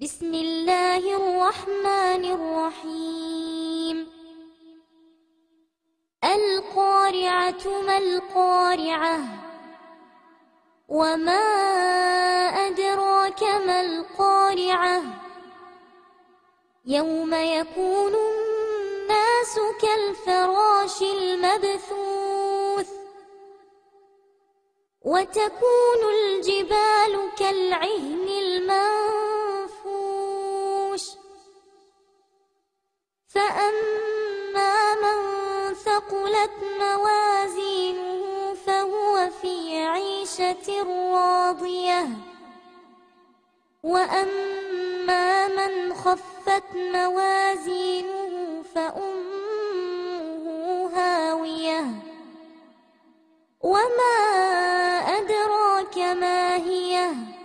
بسم الله الرحمن الرحيم. القارعة ما القارعة وما أدراك ما القارعة يوم يكون الناس كالفراش المبثوث وتكون الجبال كالعهن المنفوش فأما من ثقلت موازينه فهو في عيشة راضية وأما من خفت موازينه فأمه هاوية وما أدراك ما هي